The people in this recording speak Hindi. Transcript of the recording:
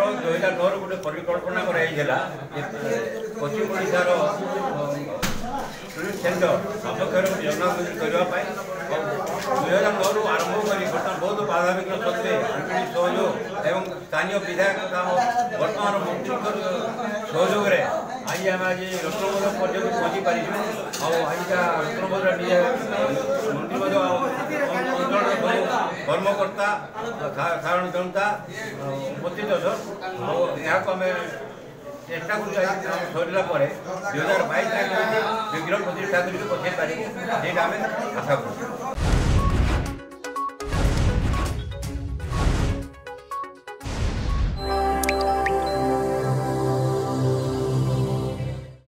2009 गोटे परिकल्पना कराइला पश्चिम ओडार टूरिस्ट सेंटर सबक्षर जन्मदिन करने 2009 रु आरंभ कर बर्तमान बहुत बाधा विघ्न सत्वे आंतरिक सहयोग एवं स्थानीय विधायक बर्तमान मंत्री सहयोग आज आम आज रत्नबोध पर्यटन पहुँची पारिछुँ आज रत्नबोध मंत्री अंचल कर्मकर्ता साधारण जनता उपस्थित अच्छन यहाँ आम चेष्टा सरला 2022 विग्रह प्रतिष्ठा करके पहुँचे पारे आशा करूँ।